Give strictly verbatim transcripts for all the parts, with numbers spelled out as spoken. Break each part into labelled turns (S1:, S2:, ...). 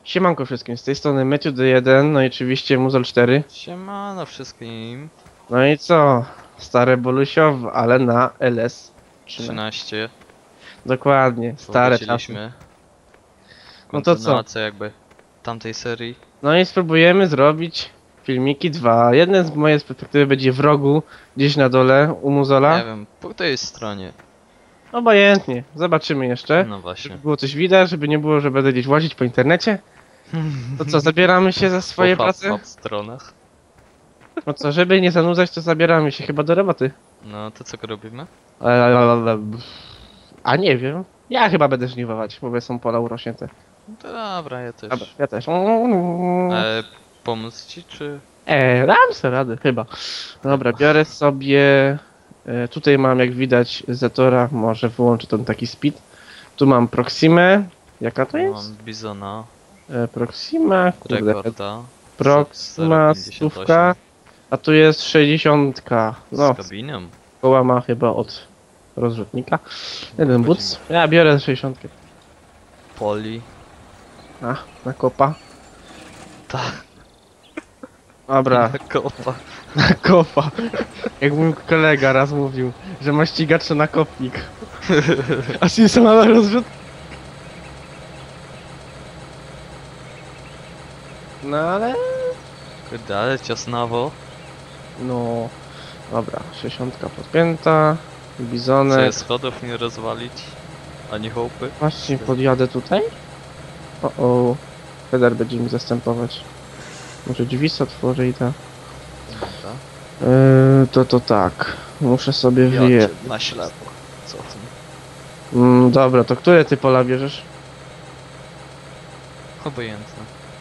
S1: Siemanko wszystkim, z tej strony Matthew D jeden, no i oczywiście Muzol cztery.
S2: Siemano wszystkim.
S1: No i co? Stare Bolusiow, ale na L S trzynaście.
S2: trzynaście.
S1: Dokładnie, stare czasy.
S2: Powróciliśmy.
S1: No to co?
S2: Kontynuacja jakby tamtej serii.
S1: No i spróbujemy zrobić filmiki dwa. Jeden z mojej perspektywy będzie w rogu, gdzieś na dole u Muzola.
S2: Nie wiem, po której stronie.
S1: Obojętnie, zobaczymy jeszcze.
S2: No
S1: Żeby
S2: właśnie.
S1: było coś widać, żeby nie było, że będę gdzieś łazić po internecie. To co, zabieramy się za swoje
S2: Po
S1: prace?
S2: hub stronach.
S1: No co, żeby nie zanudzać, to zabieramy się chyba do roboty.
S2: No to co robimy?
S1: A nie wiem. Ja chyba będę żniwować, bo są pola urośnięte.
S2: No to dobra, ja też.
S1: Dobra, ja też.
S2: E, pomóc ci czy...
S1: Eee, dam sobie radę, chyba. Dobra, biorę sobie... E, tutaj mam, jak widać, Zetora. Może wyłączę ten taki speed. Tu mam Proximę. Jaka to jest?
S2: Mam Bizona,
S1: E, Proxima, kurde.
S2: Rekorda.
S1: Proxima, stówka. A tu jest sześćdziesiątka. No,
S2: Z kabiną.
S1: koła ma chyba od rozrzutnika. Jeden buc. Ja biorę sześćdziesiątkę.
S2: Poli.
S1: A, na kopa.
S2: Tak,
S1: Dobra,
S2: kopa.
S1: na kopa. Jak mój kolega raz mówił, że ma ścigacz na kopnik. A Simpsona na rozrzut. No ale...
S2: Kurde, ale ciasnawo.
S1: No... Dobra, sześćdziesiątka podpięta.
S2: Chcę
S1: Bizonek.
S2: schodów nie rozwalić. Ani hołpy.
S1: Właśnie podjadę tutaj. O o. Feder będzie mi zastępować. Może drzwi sobie otworzy i tak.
S2: Dobra.
S1: Yy, to to tak. Muszę sobie wyje...
S2: Ja cię na ślepo. Co ty?
S1: Mm, dobra, to które ty pola bierzesz?
S2: Obojętne.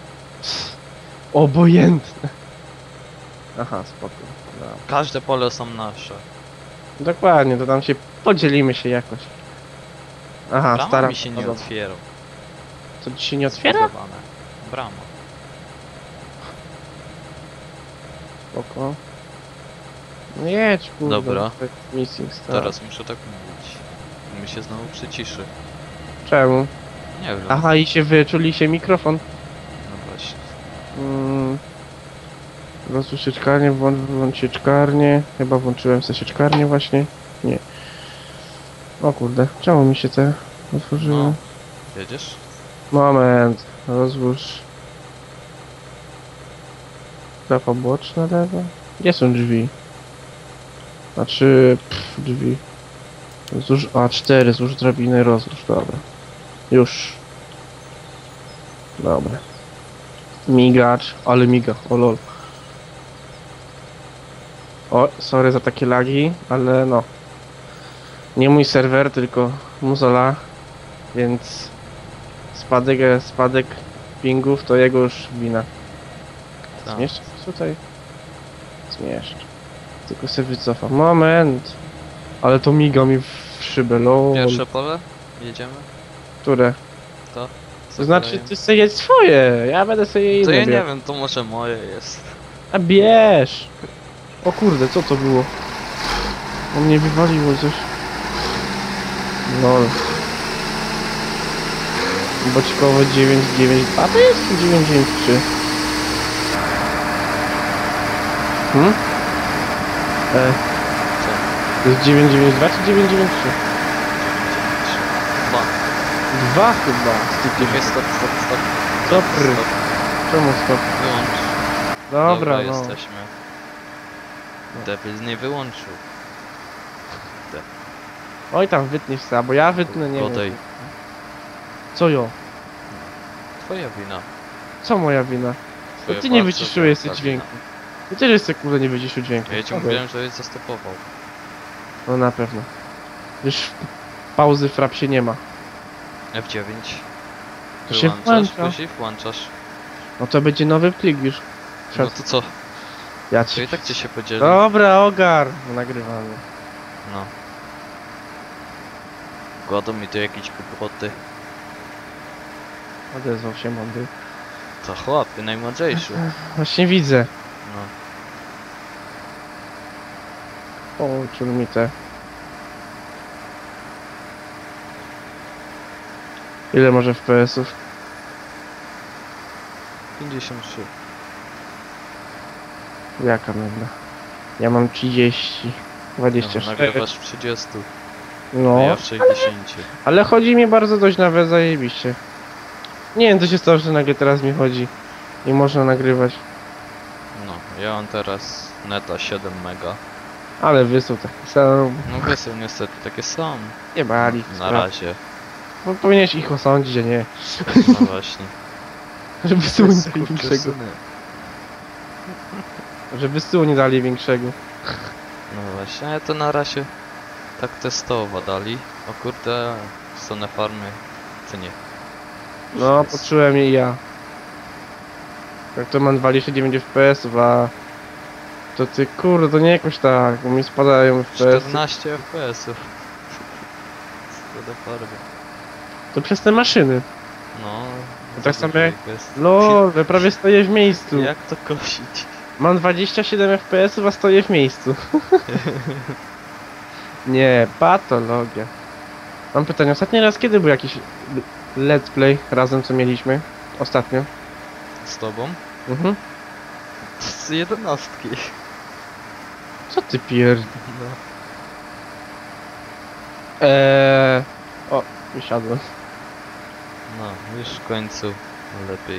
S1: Obojętne. Aha, spoko. Dobra.
S2: Każde pole są nasze.
S1: Dokładnie, to tam się podzielimy się jakoś. Aha,
S2: Brama
S1: stara.
S2: mi się nie
S1: dobra.
S2: otwiera.
S1: Co ci się nie otwiera?
S2: Zbudowane. Brama.
S1: Spoko. No jedź, kurde.
S2: Dobra.
S1: tak Missing star.
S2: Teraz muszę tak mówić. Mi się znowu przyciszy.
S1: Czemu?
S2: Nie wiem.
S1: Aha, i się wyczuli się mikrofon.
S2: No właśnie.
S1: Mm. Rozłóż sieczkarnię, włącz, włącz sieczkarnię. Chyba włączyłem sobie sieczkarnię właśnie. Nie. O kurde, czemu mi się te otworzyły?
S2: No. Jedziesz?
S1: Moment, rozłóż. Prawa boczna, lewa. Gdzie są drzwi? Znaczy, pff, drzwi. Złóż A cztery, złóż drabinę, rozłóż, dobra. Już. Dobra. Migacz, ale miga, o lol. O, sorry za takie lagi, ale no. Nie mój serwer, tylko Muzola, więc spadek, spadek pingów to jego już wina.
S2: Tak.
S1: Zmieszczę tutaj? Zmieszczę. Tylko sobie wycofam. Moment! Ale to miga mi w szybę, lol.
S2: Pierwsze pole? Jedziemy?
S1: Które?
S2: To?
S1: To znaczy, ty sobie jedź swoje, ja będę sobie
S2: To
S1: inne
S2: ja nie
S1: bierał.
S2: wiem, to może moje jest.
S1: A bierz! O kurde, co to było? O mnie wywaliło coś. Lol. Boćkowo dziewięć dziewięć. A to jest dziewięć dziewięć trzy. Hmm? E,
S2: Co?
S1: to jest dziewięć dziewięć dwa czy dziewięć dziewięć trzy?
S2: Dwa.
S1: Dwa chyba. Styki.
S2: Czekaj, stop, stop, stop.
S1: Dobry.
S2: Stop.
S1: Czemu stop?
S2: Wyłącz.
S1: Dobra, no.
S2: jesteśmy. Debil nie wyłączył.
S1: Oj tam wytniesz se, bo ja wytnę, nie
S2: Godej.
S1: wiem. Co jo?
S2: Twoja wina.
S1: Co moja wina? To
S2: Twoja
S1: ty nie
S2: bardzo
S1: wyciszyłeś
S2: wielka
S1: sobie dźwięku.
S2: wina.
S1: Ty też jeszcze kurde nie wyciszył dźwięku.
S2: Ja ci
S1: Okej.
S2: mówiłem, że jest zastopował.
S1: No na pewno. Już pauzy w rapsie nie ma.
S2: F dziewięć.
S1: To się
S2: Wyłączasz,
S1: włącza.
S2: później włączasz.
S1: No to będzie nowy plik już.
S2: No to co?
S1: Ja
S2: To
S1: ci...
S2: i tak cię się podzieli.
S1: Dobra, ogar! Nagrywamy.
S2: No. Gładą mi tu jakieś kłopoty.
S1: Odezwał się mądry.
S2: To chłopie, najmądrzejszy.
S1: Właśnie widzę.
S2: No.
S1: O, czul mi te. Ile może F P S ów?
S2: pięćdziesiąt trzy.
S1: Jaka mega? Ja mam trzydzieści. dwadzieścia
S2: No,
S1: sześć.
S2: nagrywasz w trzydziestu, a
S1: No,
S2: ja w sześćdziesięciu.
S1: ale chodzi mi bardzo dość nawet zajebiście. Nie wiem co się stało, że nagle teraz mi chodzi. I można nagrywać.
S2: No, ja mam teraz neta siedem mega.
S1: Ale wysł taki sam.
S2: No wysył niestety takie są.
S1: Nie bali.
S2: Na razie.
S1: Bo powinieneś ich osądzić, a nie.
S2: No właśnie.
S1: Żeby wysyłu nie dali
S2: Kurczę,
S1: większego.
S2: syny.
S1: Żeby wysyłu nie dali większego.
S2: No właśnie, ale to na razie tak testowo dali. O kurde, stronę farmy, ty nie.
S1: No,
S2: Jest.
S1: poczułem je i ja. Jak to mam dwadzieścia dziewięć F P S, a to ty kurde, to nie jakoś tak, bo mi spadają F P S.
S2: czternaście F P S-ów. Stronę farmy.
S1: To przez te maszyny.
S2: No,
S1: To tak
S2: za
S1: samo
S2: dużo
S1: jak-
S2: ich jest.
S1: No, że prawie stoję w miejscu.
S2: Jak to kosić?
S1: Mam dwadzieścia siedem F P S, a stoję w miejscu. Nie, patologia. Mam pytanie, ostatni raz kiedy był jakiś let's play razem co mieliśmy? Ostatnio.
S2: Z tobą?
S1: Mhm.
S2: Z jedenastki.
S1: Co ty pierd...
S2: No.
S1: Eee... O, wysiadłem.
S2: No, już w końcu lepiej.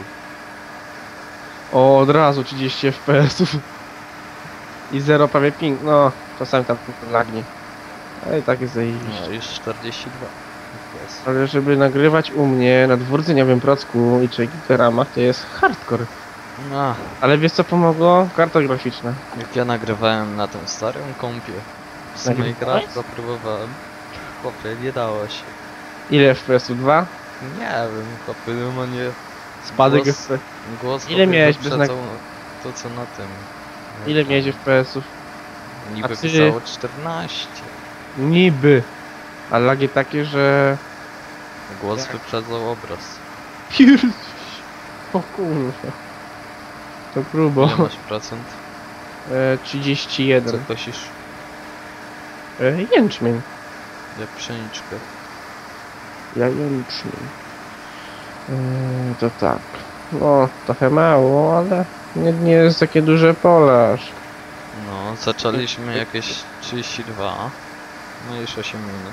S1: O, od razu trzydzieści F P S-ów. I zero prawie ping, no, czasami tam lagnie. Ale i tak jest zajebiście.
S2: No, już czterdzieści dwa F P S.
S1: Ale żeby nagrywać u mnie na dwurdzeniowym procku i czy ramach to jest hardcore.
S2: No,
S1: Ale wiesz co pomogło? Karta graficzna.
S2: jak ja nagrywałem na tym starym kompie z
S1: Nagrywałeś?
S2: Minecrafta próbowałem. Chłopie, nie dało się.
S1: Ile F P S-ów? Dwa?
S2: Nie wiem, chłopie, normalnie
S1: Spadek
S2: Głos-
S1: F P S.
S2: głos
S1: Ile
S2: chłopie
S1: miałeś bez
S2: wyprzedzał to co na tym.
S1: Ile
S2: Tam
S1: miałeś F P S-ów?
S2: Niby
S1: A ty-
S2: pisało czternaście.
S1: Niby. A lagi takie, że...
S2: Głos
S1: Jak?
S2: wyprzedzał obraz.
S1: Pier... O kurwa. To próbo.
S2: Ile masz procent?
S1: E, trzydzieści jeden.
S2: Co kosisz?
S1: E, jęczmień.
S2: Jak pszeniczkę.
S1: Ja jęczmień. E, to tak. No, trochę mało, ale nie, nie jest takie duże pole aż.
S2: No, zaczęliśmy jakieś trzydzieści dwa. No już osiem minut.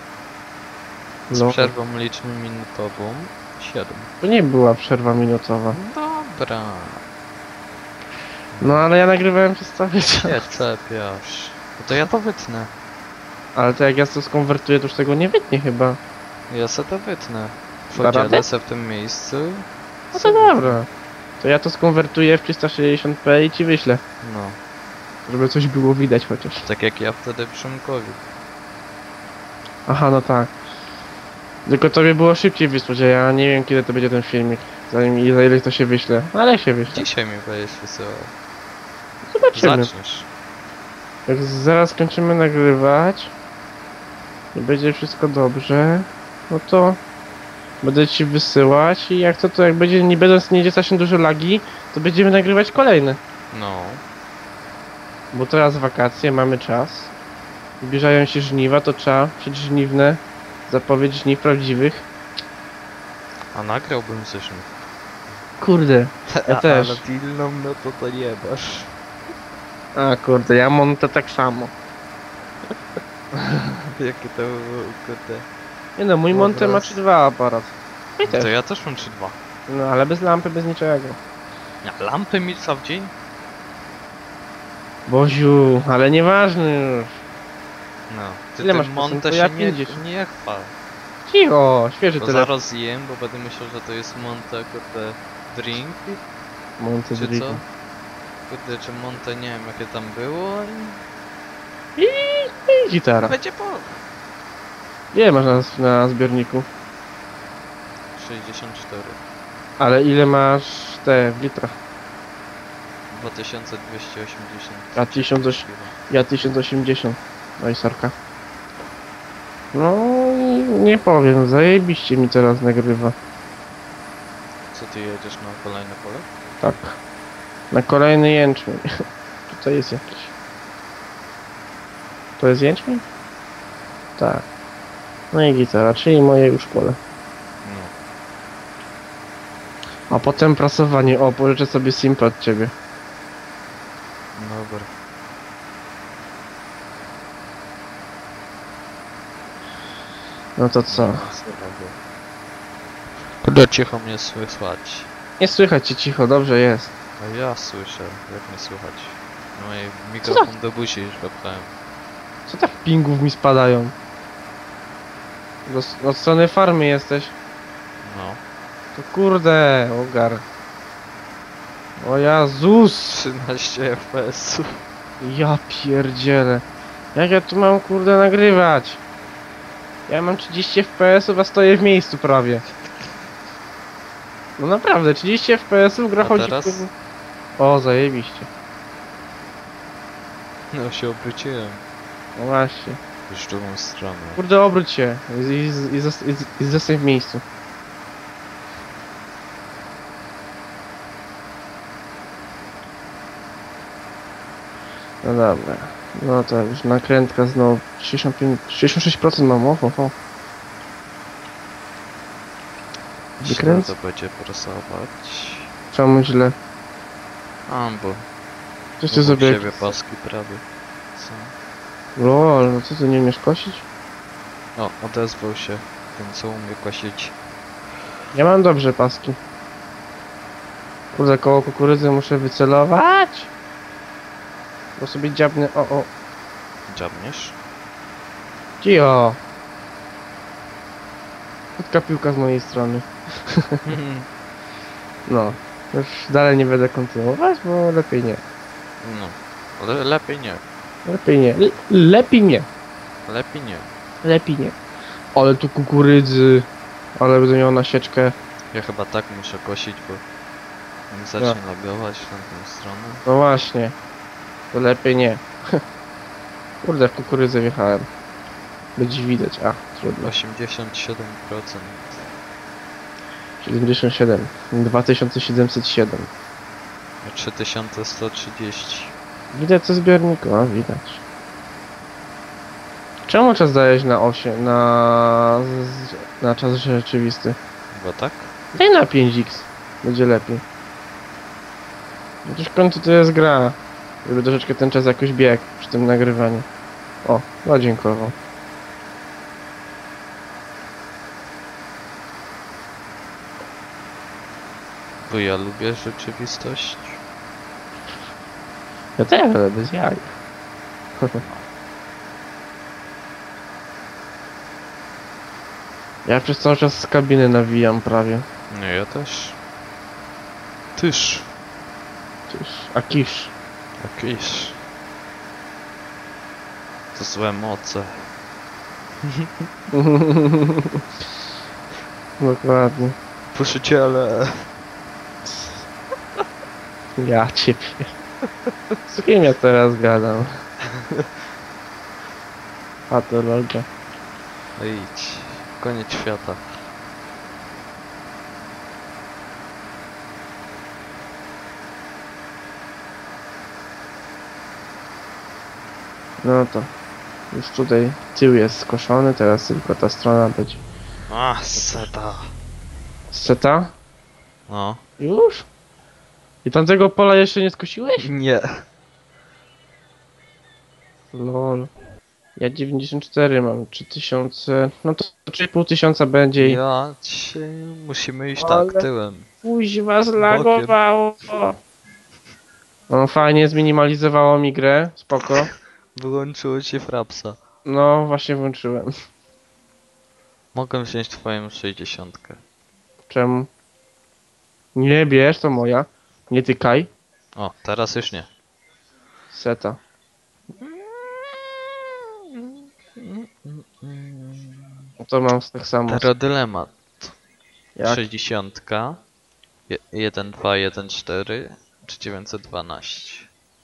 S2: Z
S1: No,
S2: przerwą liczmy minutową siedem.
S1: to nie była przerwa minutowa.
S2: Dobra.
S1: No, ale ja nagrywałem przez cały czas.
S2: Nie czepiasz. No to ja to wytnę.
S1: Ale to jak ja to skonwertuję, to już tego nie wytnie chyba.
S2: Ja se to wytnę.
S1: Da radę?
S2: Podzielę se w tym miejscu.
S1: No to dobra. To ja to skonwertuję w trzysta sześćdziesiąt p i ci wyślę.
S2: No,
S1: Żeby coś było widać chociaż.
S2: tak jak ja wtedy Przemkowi.
S1: Aha, no tak. Tylko tobie było szybciej wysłać, a ja nie wiem kiedy to będzie ten filmik. Zanim i za ile to się wyśle. Ale się wyśle.
S2: Dzisiaj mi będziesz wysyłał.
S1: Zobaczymy.
S2: Zaczniesz.
S1: Jak zaraz skończymy nagrywać i będzie wszystko dobrze, no to będę ci wysyłać i jak to, to jak będzie, nie będąc nie strasznie duże lagi, to będziemy nagrywać kolejne.
S2: No.
S1: Bo teraz wakacje, mamy czas. Zbliżają się żniwa, to trzeba przedżniwne, zapowiedź żniw prawdziwych.
S2: A nagrałbym coś mi.
S1: Kurde, ja też.
S2: Ale pilną, no to to nie masz.
S1: A kurde, ja mam to tak samo.
S2: Jakie to było, kurde.
S1: Nie no, mój
S2: Dobra.
S1: Monte ma trzy dwa aparat. No i
S2: To
S1: też.
S2: ja też mam trzy dwa.
S1: No ale bez lampy, bez niczego.
S2: Ja, lampy mi co w dzień?
S1: Boziu, ale nieważne już.
S2: No. Ty
S1: Ile
S2: tym
S1: masz
S2: Monte
S1: procent? To
S2: się
S1: ja
S2: nie,
S1: pięćdziesiąt.
S2: nie chwal.
S1: Cicho, świeży
S2: Bo
S1: telefon.
S2: zaraz jem, bo będę myślał, że to jest Monte, kurde, drink,
S1: Monte
S2: czy
S1: Drink.
S2: co? Kurde, czy Monte, nie wiem jakie tam było i...
S1: I, I gitara.
S2: Będzie po...
S1: Ile masz na, na zbiorniku?
S2: sześćdziesiąt cztery.
S1: Ale ile masz te w litrach?
S2: dwa tysiące dwieście osiemdziesiąt.
S1: Ja tysiąc oś- Ja tysiąc osiemdziesiąt. No i sorka. No i nie powiem, zajebiście mi teraz nagrywa.
S2: Co ty jedziesz na kolejne pole?
S1: Tak. Na kolejny jęczmień. Tutaj jest jakiś. To jest jęczmień? Tak. No i gitara, czyli moje już pole.
S2: No.
S1: A potem prasowanie. O, pożyczę sobie simpę od ciebie.
S2: Dobra.
S1: No to co?
S2: Kurde, cicho mnie słychać.
S1: Nie słychać cię cicho, dobrze jest.
S2: A ja słyszę, jak mnie słychać. No i mikrofon do buzi już wepchałem.
S1: Co tak pingów mi spadają? Do, od strony farmy jesteś.
S2: No.
S1: To kurde, ogar. O Jezus!
S2: trzynaście F P S-ów.
S1: Ja pierdzielę. Jak ja tu mam kurde nagrywać? Ja mam trzydzieści F P S-ów, a stoję w miejscu prawie. No naprawdę, trzydzieści F P S-ów gra
S2: A
S1: chodzi...
S2: teraz?
S1: kurde- O, zajebiście.
S2: No się obróciłem.
S1: No właśnie.
S2: Już w drugą stronę.
S1: Kurde, obróć się i, i, i, i, zos- i, i zostań w miejscu. No dobra. No to już nakrętka znowu. sześćdziesiąt pięć, sześćdziesiąt sześć procent mam, o, o, o. Wykręc?
S2: Źle to będzie prasować.
S1: Czemu źle?
S2: A, bo
S1: Coś ty
S2: obok
S1: sobie...
S2: siebie paski prawie. Co?
S1: Lol, no co ty nie umiesz kosić?
S2: O, odezwał się ten, co umie kosić.
S1: Ja mam dobrze paski. Kurde, koło kukurydzy muszę wycelować. Bo sobie dziabnę, o, o.
S2: Dziabniesz?
S1: Cio. Krótka piłka z mojej strony. No. Już dalej nie będę kontynuować, bo lepiej nie.
S2: No, ale lepiej nie.
S1: Lepiej nie. Le lepiej nie.
S2: Lepiej nie.
S1: Lepiej nie. Ale tu kukurydzy. Ale będę miał nasieczkę.
S2: Ja chyba tak muszę kosić, bo jak zacznie lagować w tamtą stronę.
S1: No właśnie. To lepiej nie. Kurde, w kukurydzę wjechałem. Będzie widać. A, trudno.
S2: osiemdziesiąt siedem procent.
S1: siedemdziesiąt siedem. dwa tysiące siedemset siedem.
S2: trzy tysiące sto trzydzieści.
S1: Widać co zbiorniku, a widać. Czemu czas dajesz na osiem, na, z- na czas rzeczywisty?
S2: Chyba tak?
S1: Daj na pięć iks. Będzie lepiej. Przecież w końcu to jest gra. Żeby troszeczkę ten czas jakoś biegł przy tym nagrywaniu. O, no dziękował.
S2: Bo ja lubię rzeczywistość.
S1: Ja też, ale bez jaj. Ja przez cały czas z kabiny nawijam prawie.
S2: Nie, ja też. Tyż.
S1: Czyż, a kisz.
S2: Jakiś. To złe moce.
S1: Dokładnie.
S2: Poszyciele.
S1: Ja ciebie. Z kim ja teraz gadam? Patologia.
S2: Idź. Koniec świata.
S1: No to już tutaj tył jest skoszony, teraz tylko ta strona będzie.
S2: A, seta.
S1: Seta?
S2: No.
S1: Już? I tamtego pola jeszcze nie skosiłeś?
S2: Nie.
S1: Lol. Ja dziewięćdziesiąt cztery mam, trzy tysiące, no to trzy i pół tysiąca będzie i...
S2: Ja cię... Musimy iść
S1: Ale-
S2: tak, tyłem.
S1: Kuźwa zlagowało! No fajnie, zminimalizowało mi grę, spoko.
S2: Wyłączyło ci frapsa.
S1: No właśnie włączyłem.
S2: Mogę wziąć twoją sześćdziesiątkę.
S1: Czemu? Nie bierz, to moja. Nie tykaj.
S2: O, teraz już nie.
S1: Seta. To mam tak samo.
S2: Teraz dylemat.
S1: Jak?
S2: sześćdziesiątka. je- jeden dwa jeden cztery czy dziewięćset dwanaście.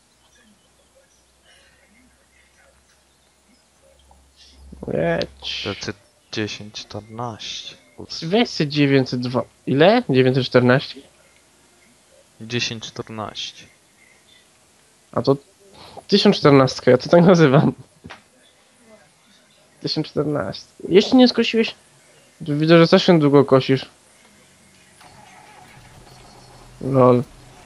S1: Leć.
S2: To ty dziesięć czternaście.
S1: Weź se dziewięćset dwa. Ile? dziewięćset czternaście?
S2: dziesięć czternaście.
S1: A to tysiąc czternaście, ja to tak nazywam. tysiąc czternaście. Jeszcze nie skosiłeś? Tu widzę, że strasznie długo kosisz. Lol.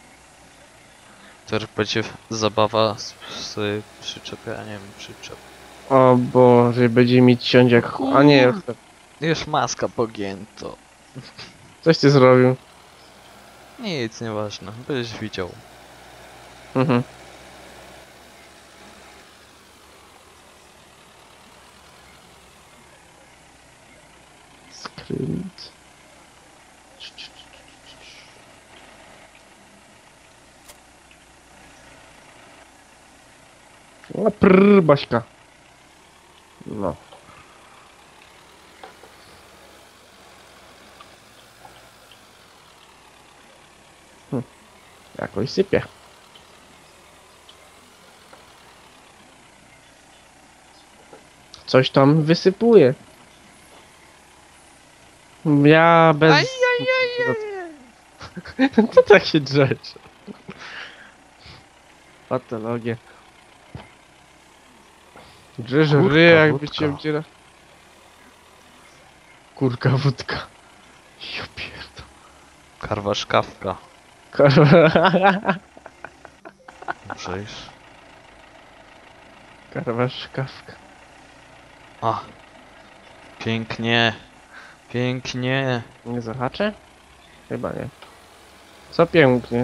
S2: To będzie zabawa z, z przyczepianiem przyczep.
S1: O Boże, będzie mi ciąć jak... A nie,
S2: Już maska pogięto.
S1: coś ty zrobił.
S2: Nic, nieważne, byś widział.
S1: Mhm. Skręt. O, prrr, Baśka. No. Hm. Jakoś sypie. Coś tam wysypuje. Ja bez... To tak się drzeć. Patologie. Drzesz
S2: Kurka,
S1: ry, jakby
S2: wódka.
S1: cię wdziera. Kurka, wódka. Ja pierdol.
S2: Karwa szkawka.
S1: Karwa...
S2: Przecież.
S1: Karwa szkawka.
S2: A. Pięknie. Pięknie.
S1: Nie zahaczę? Chyba nie. Co pięknie.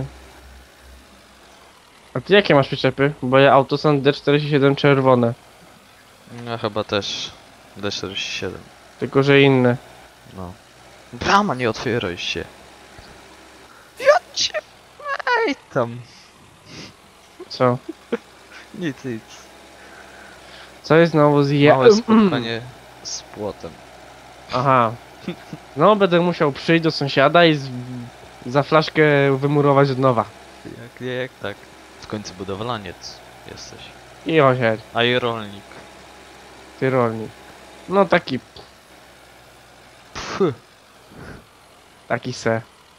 S1: A ty jakie masz przyczepy? Bo ja Autosan D czterdzieści siedem czerwone.
S2: Ja chyba też. D czterdzieści siedem.
S1: Tylko że inne.
S2: No. Brama, nie otwieraj się. Ja cię... Ej tam.
S1: Co?
S2: Nic, nic.
S1: Co jest znowu z je...
S2: Małe spotkanie z płotem.
S1: Aha. No będę musiał przyjść do sąsiada i z... za flaszkę wymurować od nowa.
S2: Jak nie, jak tak. W końcu budowlaniec jesteś.
S1: I osiedź.
S2: A i rolnik.
S1: Ty rolnik. No taki...
S2: Pff.
S1: Taki se.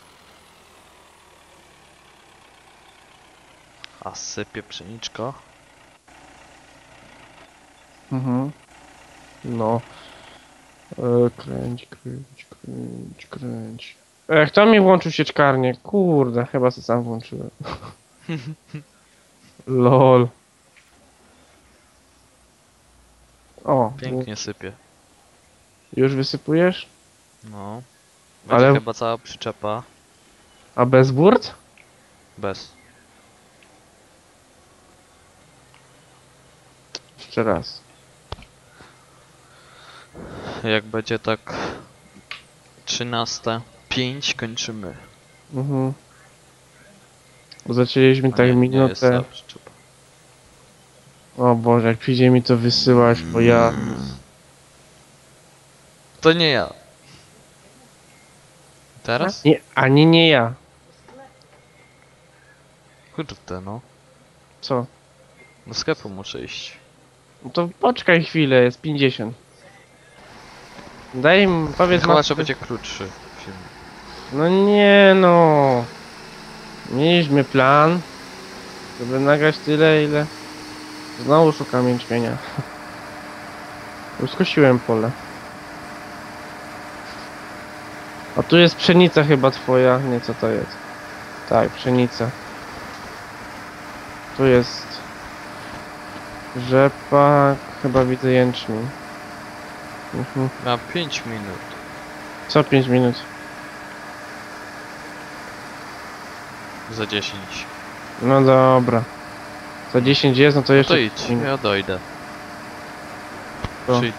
S2: A sypie pszeniczka.
S1: Mhm. No. E, kręć, kręć, kręć, kręć. E, kto mi włączył sieczkarnię? Kurde, chyba sobie sam włączyłem. Lol. O,
S2: Pięknie sypie.
S1: już wysypujesz?
S2: No. Będzie
S1: Ale-
S2: chyba cała przyczepa.
S1: A bez burt?
S2: Bez.
S1: Jeszcze raz.
S2: Jak będzie tak... trzynaste. pięć kończymy.
S1: Mhm. Bo zaczęliśmy
S2: A
S1: tak
S2: nie, nie jest cała
S1: minutę.
S2: przyczepa.
S1: O Boże, jak przyjdzie mi to wysyłać, bo ja...
S2: To nie ja. Teraz?
S1: Nie, ani nie ja.
S2: Kurde no.
S1: Co?
S2: Do sklepu muszę iść.
S1: No to poczekaj chwilę, jest pięćdziesiąt. Daj im, powiedz
S2: Chyba,
S1: matce-
S2: że będzie krótszy film.
S1: No nie no. Mieliśmy plan, żeby nagrać tyle, ile... Znowu szukam jęczmienia. Już skosiłem pole. A tu jest pszenica chyba twoja. Nie, co to jest? Tak, pszenica. Tu jest... rzepak, chyba widzę jęczmień. Mhm.
S2: Na pięć minut.
S1: Co pięć minut?
S2: Za dziesięć.
S1: No dobra. Za dziesięć jest, no to jeszcze...
S2: To idź,
S1: minut.
S2: ja dojdę.
S1: Co?
S2: Przyjdę.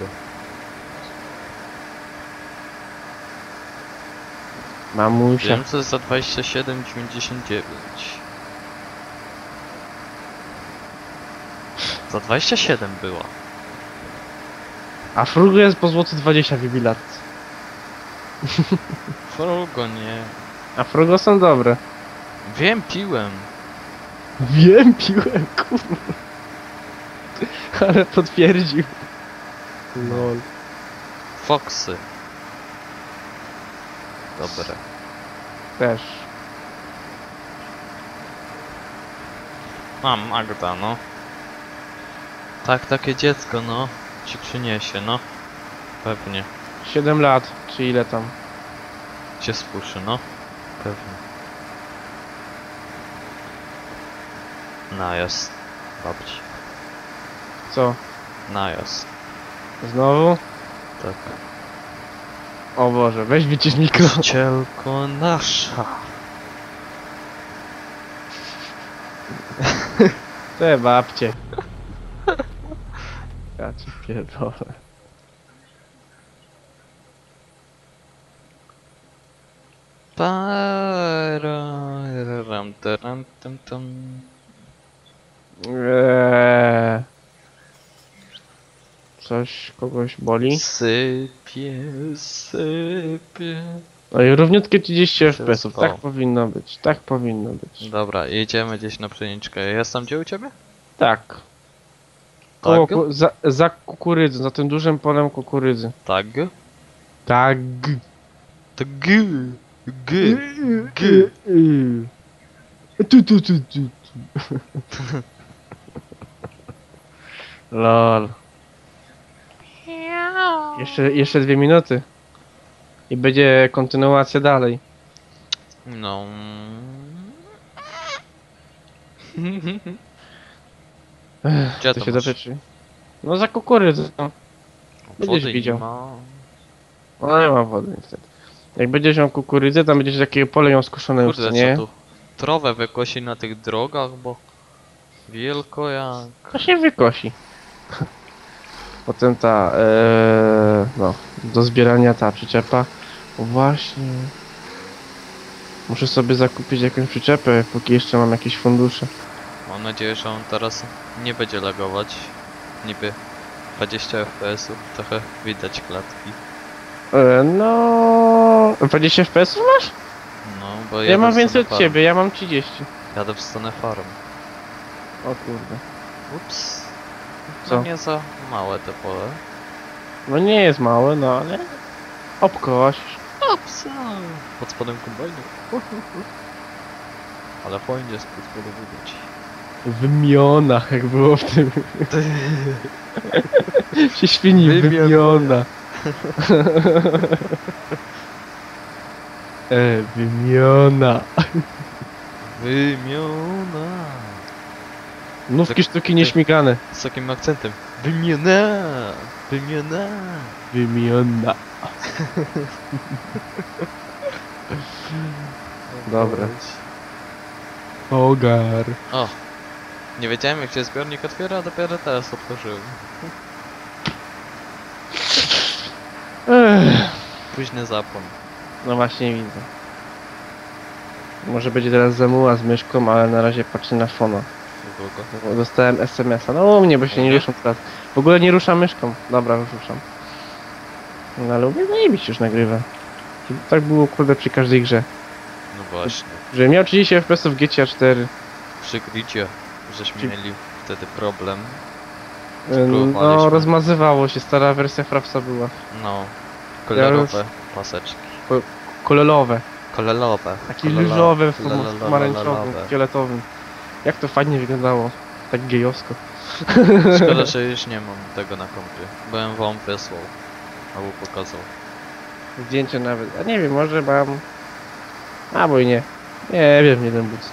S1: Mamusia.
S2: Wiem, co jest za dwadzieścia siedem dziewięćdziesiąt dziewięć. Za dwadzieścia siedem była.
S1: A frugo jest po złoty dwadzieścia w jubilatce.
S2: Frugo nie.
S1: A frugo są dobre.
S2: Wiem, piłem.
S1: Wiem, piłem, kurwa. Ale potwierdził. Lol.
S2: Foxy. Dobre.
S1: Też.
S2: Mam Magda, no. Tak, takie dziecko, no. Ci przyniesie, no. Pewnie.
S1: siedem lat, czy ile tam.
S2: Cię spuszy, no. Pewnie. Najazd. Babci.
S1: Co?
S2: Najazd.
S1: Znowu?
S2: Tak.
S1: O Boże, weź wycisz mikro.
S2: Cielko nasza.
S1: Te babcie. Ja cię pierdolę.
S2: Pararam, taram, tam, tam.
S1: Eee. Coś kogoś boli?
S2: Sypie, sypie.
S1: No i równiutkie trzydzieści F P S-ów.
S2: Wszystko.
S1: Tak powinno być, tak powinno być.
S2: Dobra, jedziemy gdzieś na pszeniczkę. Jestem gdzie u ciebie?
S1: Tak. Koło,
S2: Tak?
S1: ku, za, za kukurydzą, za tym dużym polem kukurydzy.
S2: Tak.
S1: Tak.
S2: Tak. G. G. G.
S1: Tu, tu, tu, tu, tu. Lol. Jeszcze, jeszcze dwie minuty. I będzie kontynuacja dalej.
S2: No.
S1: Ech,
S2: Gdzie
S1: to
S2: to
S1: się
S2: masz?
S1: dotyczy. No za kukurydzą. Będziesz
S2: Wody
S1: widział.
S2: nie ma.
S1: No nie ma wody niestety. Jak będziesz miał kukurydzę, tam będziesz takie pole ją skuszone już,
S2: Kurde,
S1: co nie?
S2: co tu? Trawę wykosi na tych drogach, bo... Wielko jak...
S1: To się wykosi. Potem ta, ee, no, do zbierania ta przyczepa. O właśnie. Muszę sobie zakupić jakąś przyczepę, póki jeszcze mam jakieś fundusze.
S2: Mam nadzieję, że on teraz nie będzie lagować. Niby dwadzieścia F P S-ów, trochę widać klatki.
S1: E, no, dwadzieścia F P S-ów masz?
S2: No, bo
S1: Ja
S2: jadę
S1: mam
S2: w
S1: więcej
S2: stronę
S1: od ciebie, ja mam trzydzieści.
S2: farm. Jadę w stronę farm.
S1: O kurde.
S2: Ups.
S1: Co?
S2: No nie za małe te pole.
S1: No nie jest małe, no ale... Obkosisz.
S2: Ups. Pod spodem kombajnu. Ale fajnie spod spodu widać.
S1: W mionach, jak było w tym. się świni
S2: Wymion.
S1: wymiona. e, wymiona.
S2: Wymiona.
S1: Nówki
S2: Tak-
S1: sztuki nieśmigane.
S2: Z takim akcentem. Wymiona. Wymiona.
S1: Wymiona. Dobra. Ogar.
S2: O. Nie wiedziałem jak się zbiornik otwiera, a dopiero teraz otworzyłem.
S1: Ech.
S2: Późny zapłon.
S1: No właśnie widzę. Może będzie teraz zamuła z myszką, ale na razie patrzę na fona.
S2: Długo.
S1: Bo dostałem S M S-a. No u mnie, bo się nie
S2: Nie?
S1: ruszam teraz. W ogóle nie ruszam myszką. Dobra, już ruszam. No ale u mnie zajebiście już nagrywa. Tak było kurde przy każdej grze.
S2: No właśnie.
S1: Że miał trzydzieści F P S-ów w G T A cztery.
S2: Przy gridzie, żeśmy
S1: Czy-
S2: mieli wtedy problem.
S1: No
S2: Spróbowaliśmy.
S1: rozmazywało się, stara wersja Frapsa była.
S2: No. Kolorowe paseczki.
S1: Kolorowe.
S2: Kolorowe.
S1: Takie
S2: Kololo-
S1: różowe, w
S2: kololo-
S1: pomarańczowym,
S2: kolorowe.
S1: fioletowym. Jak to fajnie wyglądało. Tak gejowsko.
S2: Szkoda, że już nie mam tego na kompie. Byłem wam wysłał. Albo pokazał.
S1: Zdjęcie nawet. A nie wiem, może mam... Albo i nie. Nie wiem, jeden but.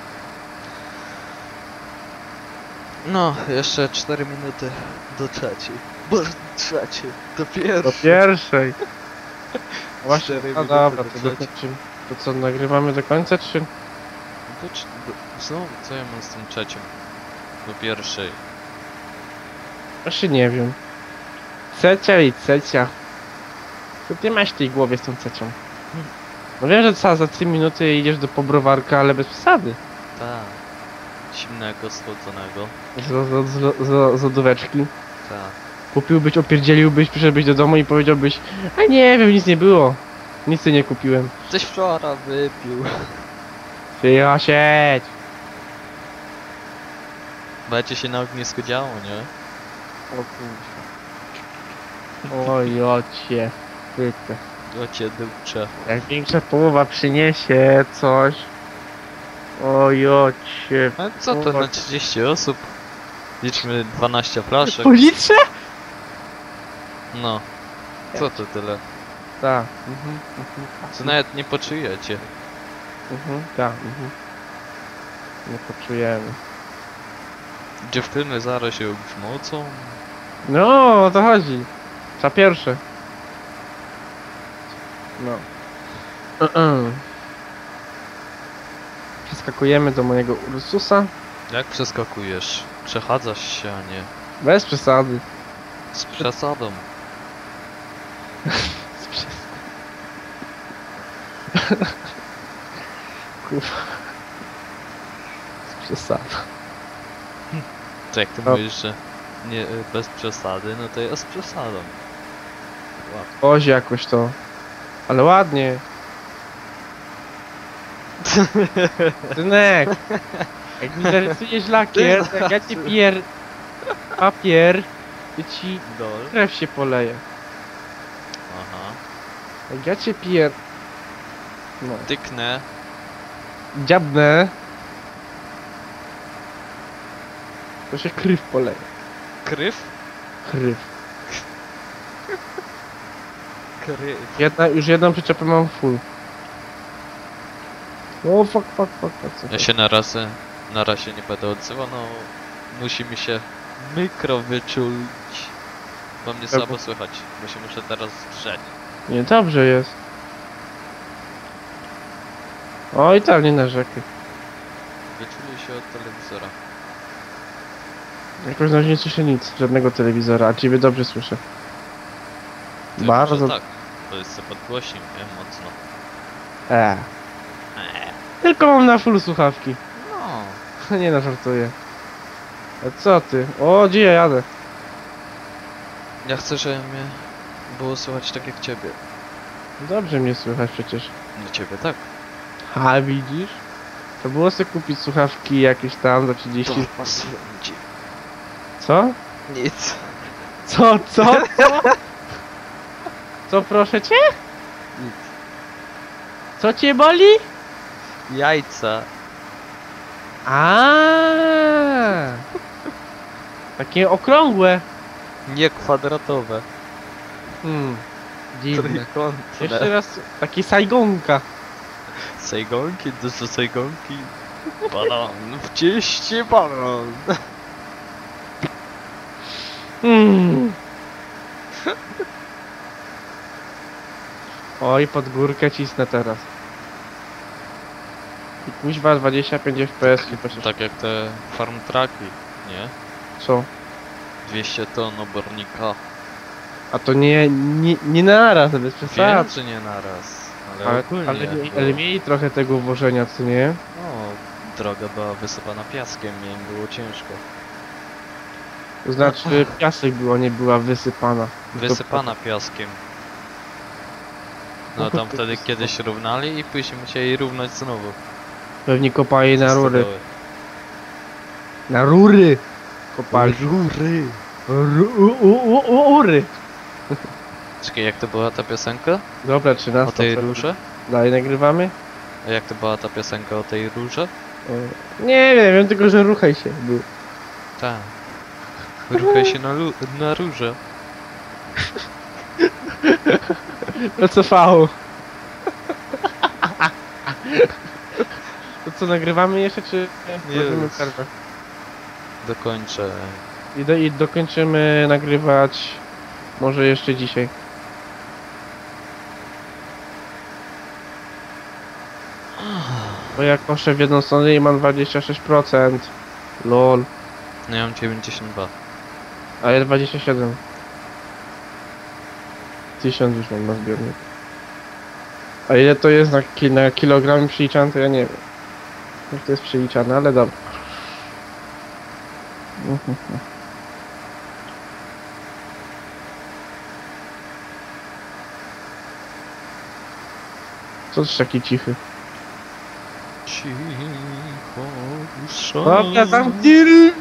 S2: No, jeszcze cztery minuty do trzeciej. Bo trzeciej, do pierwszej.
S1: Do pierwszej. Właśnie,
S2: Cztery
S1: no
S2: minuty
S1: dobra,
S2: do
S1: to,
S2: trzeciej.
S1: dokończymy. To co, nagrywamy do końca, czy?
S2: Do, cz- do, znowu, co ja mam z tym trzecim? Do pierwszej.
S1: Właśnie nie wiem. Cecia i cecia. Co ty masz w tej głowie z tą cecią? No wiem, że co, za trzy minuty idziesz do pobrowarka, ale bez przesady.
S2: Tak. Zimnego, schłodzonego.
S1: Z, z, z, z, z lodóweczki.
S2: Tak.
S1: Kupiłbyś, opierdzieliłbyś, przyszedłbyś do domu i powiedziałbyś: a nie wiem, nic nie było. Nic nie kupiłem.
S2: Coś wczoraj wypił.
S1: Cicho sieć.
S2: Będzie się na ognisku działo, nie?
S1: O kurwa. Oj, ocie. Pyta.
S2: O cię dupcze.
S1: Jak większa połowa przyniesie coś. Oj, ocie.
S2: A co to na trzydzieści osób? Liczmy dwanaście flaszek.
S1: Po litrze?
S2: No. Co to tyle?
S1: Tak. Mhm, mhm.
S2: Co nawet nie poczujecie.
S1: Mhm, tak. Mhm. Nie poczujemy.
S2: Dziewczyny zaraz się grzmocą.
S1: No, o to chodzi. Za pierwsze. No. Przeskakujemy do mojego Ursusa.
S2: Jak przeskakujesz? Przechadzasz się, a nie
S1: Bez przesady.
S2: z przesadą.
S1: Z przesady. Kurwa. Z przesady.
S2: To jak ty
S1: No.
S2: mówisz, że nie, y, bez przesady, no to ja z przesadą. Łatwo.
S1: Wozi jakoś to. Ale ładnie. Synek. Jak mi zarysujesz lakier, to jak ja ci pier... papier, to ci
S2: Dol.
S1: krew się poleje.
S2: Aha.
S1: Jak ja cię pier... No.
S2: Tyknę.
S1: Dziabnę. To się krew poleje.
S2: Kryw?
S1: Krew.
S2: Kryw.
S1: Jedna, już jedną przyczepę mam full. O fuck, fuck, fuck, fuck. co
S2: Ja
S1: to?
S2: się na razie, na razie nie będę odzywał, no musi mi się mikro wyczuć. Bo mnie
S1: Dobra.
S2: słabo słychać, bo się muszę teraz drzeć.
S1: Nie, dobrze jest. Oj, tam nie narzekaj.
S2: Wyczuli się od telewizora.
S1: Jakoś na razie nie słyszę nic, żadnego telewizora, a ciebie dobrze słyszę.
S2: Ty,
S1: Bardzo.
S2: że tak. To jest co podgłośnik, nie? Mocno.
S1: Eee.
S2: Eee.
S1: Tylko mam na full słuchawki.
S2: No.
S1: Nie no, żartuję. A co ty? O, gdzie ja jadę?
S2: Ja chcę, żeby mnie było słychać tak jak ciebie.
S1: Dobrze mnie słychać przecież.
S2: No ciebie tak.
S1: A widzisz? To było sobie kupić słuchawki jakieś tam za trzydzieści...
S2: To swędzi.
S1: Co?
S2: Nic.
S1: Co, co, co? Co proszę cię?
S2: Nic.
S1: Co cię boli?
S2: Jajca.
S1: A, takie okrągłe.
S2: Nie kwadratowe.
S1: Hmm, dziwne.
S2: Trójkątne.
S1: Jeszcze raz, takie sajgonka.
S2: Sejgonki, duże sejgonki. Banan, w cieście banan.
S1: Hmm. Oj, pod górkę cisnę teraz. I kuźwa dwadzieścia pięć F P S chyba się...
S2: Tak jak te farm trucki, nie?
S1: Co?
S2: dwieście ton obornika.
S1: A to nie, nie, nie naraz, bez
S2: Wiem,
S1: przesad.
S2: że nie naraz, ale,
S1: Ale,
S2: ogólnie.
S1: ale, mieli-
S2: bo,
S1: ale mieli trochę tego włożenia, co nie?
S2: No, droga była wysypana piaskiem i im było ciężko.
S1: To znaczy piasek była, nie była wysypana.
S2: Wysypana piaskiem. No tam wtedy kiedyś równali i później musieli równać znowu.
S1: Pewnie kopali na
S2: Ze
S1: rury.
S2: stodoły.
S1: Na rury! Kopali.
S2: Rury!
S1: Ru- u- u- u- Ury!
S2: Czekaj, jak to była ta piosenka?
S1: Dobra,
S2: O
S1: trzynaście.
S2: tej róże?
S1: Dalej nagrywamy?
S2: A jak to była ta piosenka o tej róże?
S1: O, nie wiem, wiem tylko, że ruchaj się. Był.
S2: Tak. Ruchaj się na, lu- na róże.
S1: To co fało? To co, nagrywamy jeszcze, czy
S2: Nie.
S1: robimy przerwę?
S2: Dokończę.
S1: I, do, I dokończymy nagrywać może jeszcze dzisiaj. Bo ja koszę w jedną stronę i mam dwadzieścia sześć procent. Lol.
S2: No ja mam dziewięćdziesiąt dwa.
S1: A ja dwadzieścia siedem. tysiąc już mam na zbiornik. A ile to jest na, ki na kilogram przeliczane, to ja nie wiem. Jak to jest przeliczane, ale dobra. Co ty taki cichy?
S2: Cicho,
S1: Dobra, zamknij ryj!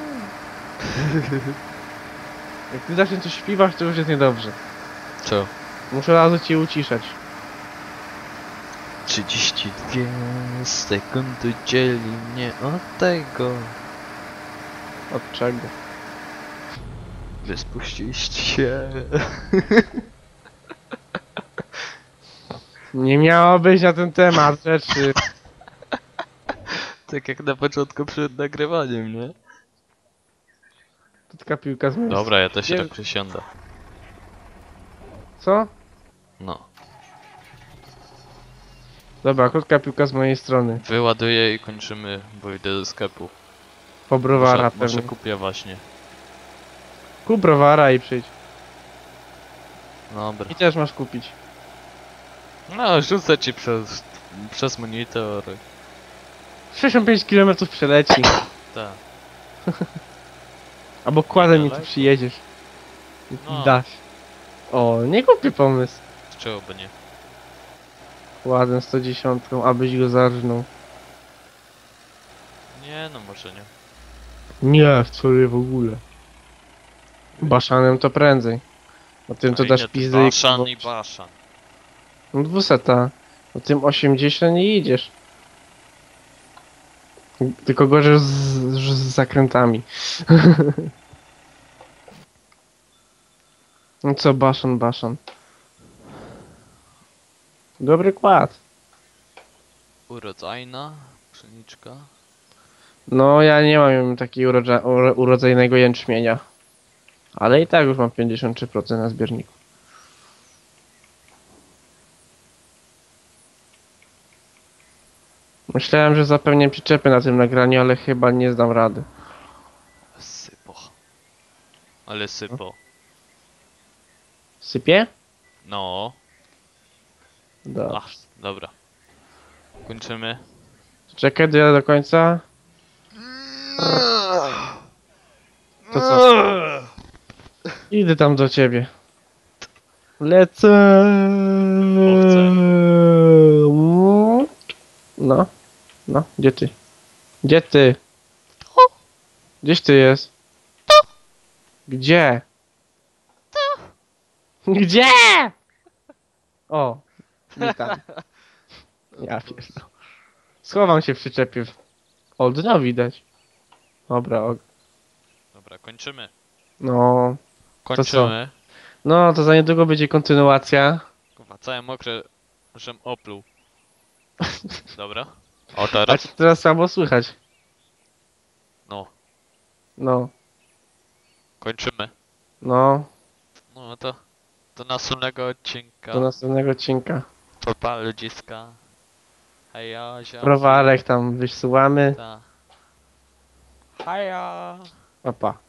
S1: Jak ty zaczniesz coś śpiewać, to już jest niedobrze.
S2: Co?
S1: Muszę razu cię uciszać.
S2: trzydzieści dwie sekundy dzieli mnie od tego.
S1: Od czego?
S2: Wy spuściliście się.
S1: Nie miało być na ten temat rzeczy.
S2: Tak jak na początku przed nagrywaniem, nie?
S1: Krótka piłka z mojej
S2: Dobra, ja też się
S1: Nie-
S2: tak przysiądę.
S1: Co?
S2: No.
S1: Dobra, krótka piłka z mojej strony.
S2: Wyładuję i kończymy, bo idę do sklepu.
S1: Po browara
S2: Może,
S1: pewnie.
S2: może kupię właśnie.
S1: Kup browara i przyjdź.
S2: Dobra.
S1: I też masz kupić.
S2: No, rzucę ci przez, przez monitor.
S1: sześćdziesiąt pięć kilometrów przeleci.
S2: Tak.
S1: Albo kładem mi tu
S2: Daleko.
S1: przyjedziesz. I
S2: No.
S1: dasz. O, nie głupi pomysł.
S2: Z czego by nie?
S1: Kładem sto dziesięć, abyś go zarżnął.
S2: Nie, no może nie.
S1: Nie, wczoraj w ogóle. Baszanem to prędzej. O tym to
S2: A
S1: dasz
S2: ile ty
S1: pizdy i
S2: Baszan i
S1: kurwa-
S2: baszan.
S1: No dwuseta. O tym osiemdziesiąt nie idziesz. Tylko gorzej z, z, z zakrętami. No co, baszan, baszan. Dobry kład.
S2: Urodzajna pszeniczka.
S1: No ja nie mam takiego urodza, uro, urodzajnego jęczmienia. Ale i tak już mam pięćdziesiąt trzy procent na zbiorniku. Myślałem, że zapewnię przyczepy na tym nagraniu, ale chyba nie zdam rady.
S2: Sypo. Ale sypo.
S1: Sypie?
S2: No.
S1: Da.
S2: Ach, dobra. Kończymy.
S1: Czekaj, dojadę do końca. To co? Idę tam do ciebie. Lecę. No. No, gdzie ty? Gdzie ty? Gdzieś ty jest? Gdzie? Gdzie? O, witam. Ja pierdolę. Schowam się w przyczepie. O, dno widać. Dobra, o,
S2: Dobra, kończymy.
S1: no.
S2: Kończymy.
S1: No, to za niedługo będzie kontynuacja.
S2: Kurwa, całe mokre, żem opluł. Dobra. O
S1: A
S2: teraz?
S1: cię teraz słabo słychać.
S2: No.
S1: No,
S2: Kończymy.
S1: no.
S2: No to do następnego odcinka.
S1: Do następnego odcinka.
S2: Papa ludziska. Heja, ziomki.
S1: Browarek tam wysyłamy.
S2: Ta. Heja.
S1: Pa, pa.